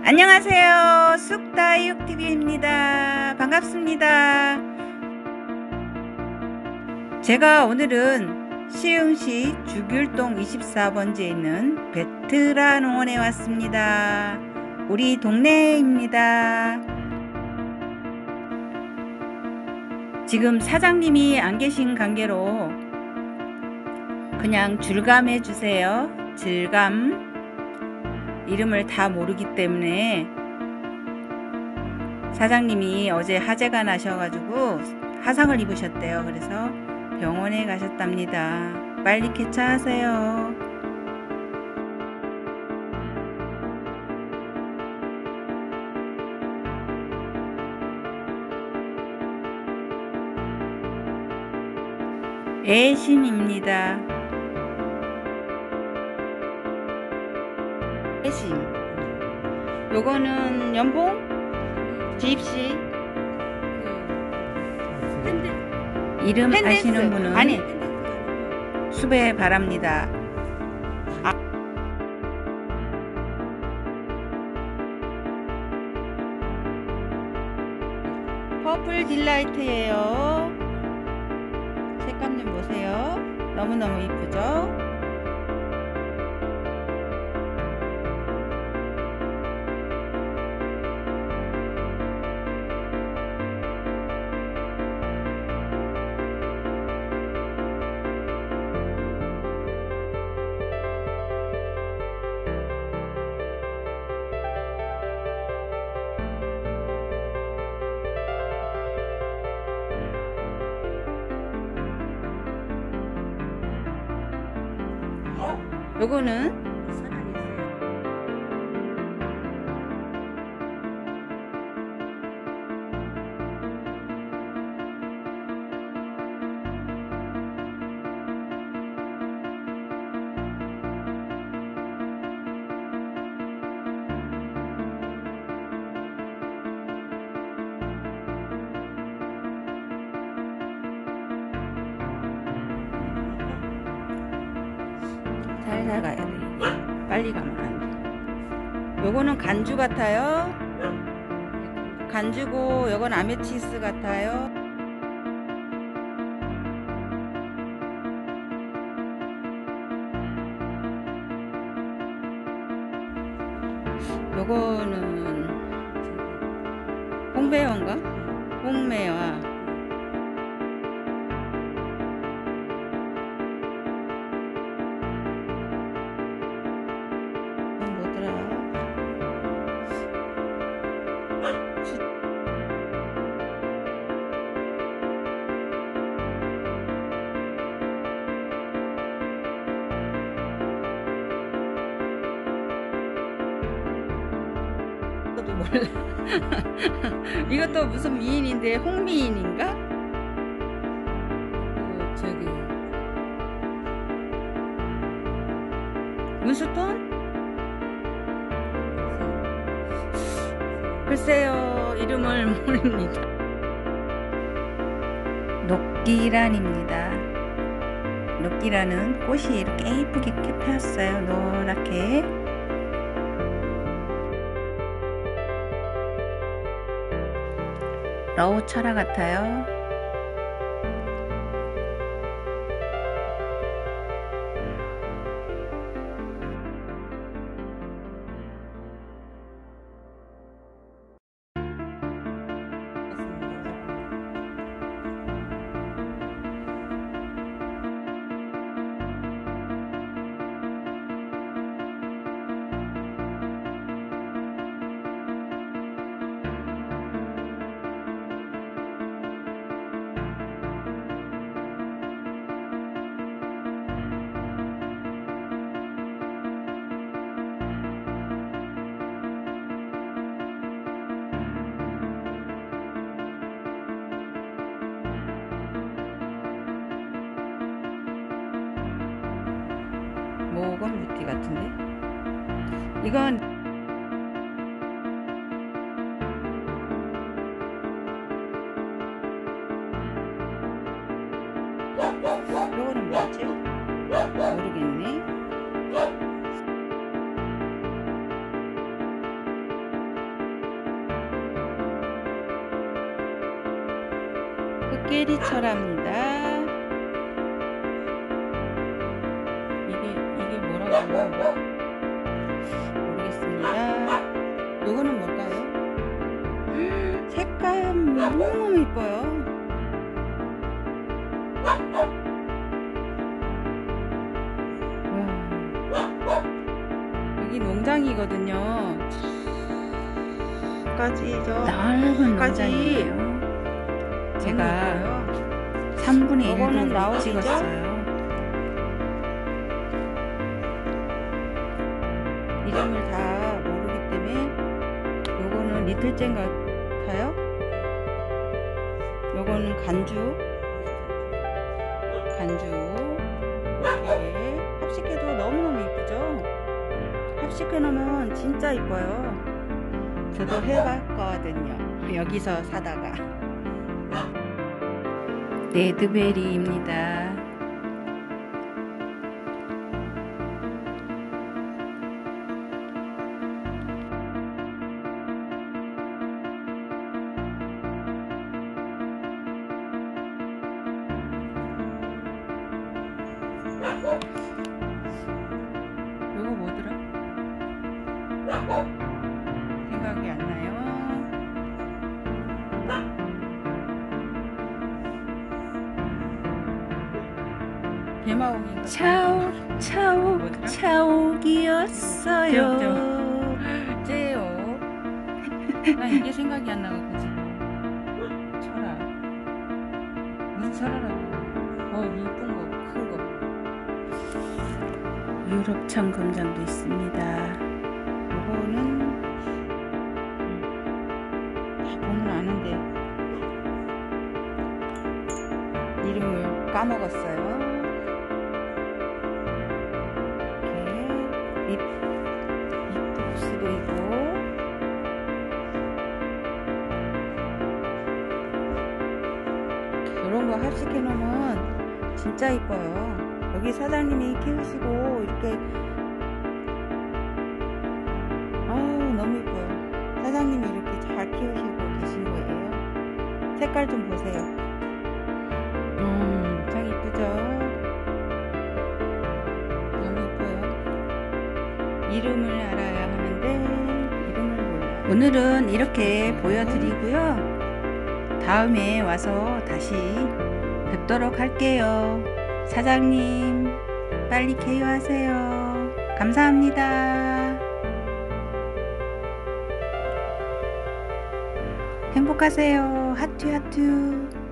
안녕하세요. 쑥다육TV입니다. 반갑습니다. 제가 오늘은 시흥시 주귤동 24번지에 있는 베트라 농원에 왔습니다. 우리 동네입니다. 지금 사장님이 안 계신 관계로 그냥 줄감해 주세요. 줄감. 이름을 다 모르기 때문에 사장님이 어제 화재가 나셔가지고 화상을 입으셨대요. 그래서 병원에 가셨답니다. 빨리 쾌차하세요. 애심입니다. 애심. 요거는 연봉? 지입시. 이름 아시는 분은 아니 수배 바랍니다. 퍼플 딜라이트예요. 색감 좀 보세요. 너무너무 이쁘죠? 요거는 살살 가야 돼. 빨리 가면 안 돼. 요거는 간주 같아요. 간주고 요건 아메치스 같아요. 요거는 홍배화인가? 홍매화. 몰라. 이것도 무슨 미인인데 홍미인인가? 저기 문수톤? 글쎄요, 이름을 모릅니다. 녹기란입니다. 녹기란은 꽃이 이렇게 예쁘게 폈어요. 노랗게. 러우 철화 같아요. 모건 뷰티 같은데? 이건 요거는 뭐지? 모르겠네. 깨리철합니다. 이게 뭐라고 모르겠습니다. 요거는 뭘까요? 색감 너무너무 이뻐요. 와, 여기 농장이거든요. 까지 저 넓은 까지 농장이에요. 제가 너무 3분의 1도 요거는 못 나오시죠? 찍었어요. 이름을 다 모르기 때문에 요거는 리틀잼 같아요. 요거는 간주 이렇게 합식해도 너무너무 이쁘죠. 합식해 놓으면 진짜 이뻐요. 저도 해봤거든요. 여기서 사다가. 레드베리입니다. 요거 뭐더라? 생각이 안 나요. 개마옥인가? 차옥이었어요. 째요. 난 이게 생각이 안 나가지고 지금. 철아. 무슨 철아라고? 이쁜 거, 큰 거. 유럽천 금장도 있습니다. 요거는 다 보면 아는데 이름을 까먹었어요. 이렇게 립독스도 있고 이런 거 합식해 놓으면 진짜 이뻐요. 여기 사장님이 키우시고 이렇게 너무 이뻐요. 사장님이 이렇게 잘 키우시고 계신 거예요. 색깔 좀 보세요. 참 이쁘죠? 너무 이뻐요. 이름을 알아야 하는데 이름을 몰라요. 오늘은 이렇게 보여드리고요. 다음에 와서 다시 뵙도록 할게요. 사장님 빨리 개요하세요. 감사합니다. 행복하세요. 하트 하트.